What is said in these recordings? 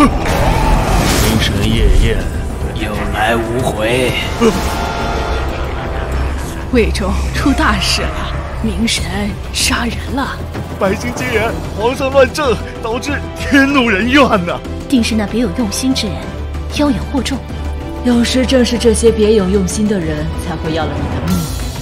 明神夜宴， 有来无回。 魏州出大事了，明神杀人了， 百姓皆言皇上乱政，导致天怒人怨呐！ 定是那别有用心之人，妖言惑众。 有时正是这些别有用心的人，才会要了你的命。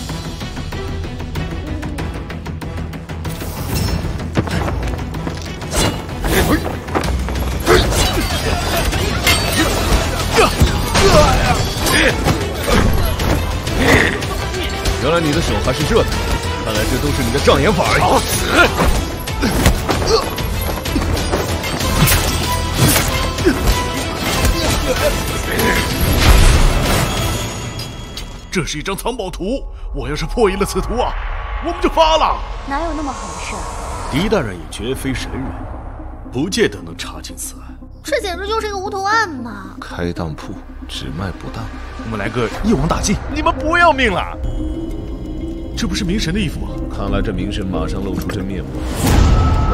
原来你的手还是热的，看来这都是你的障眼法。找死！这是一张藏宝图，我要是破译了此图啊，我们就发了。 哪有那么好的事？ 狄大人也绝非神人，不见得能查清此案。 这简直就是一个无头案嘛！ 开当铺只卖不当， 我们来个一网打尽，你们不要命了？这不是明神的衣服吗？ 看来这明神马上露出真面目。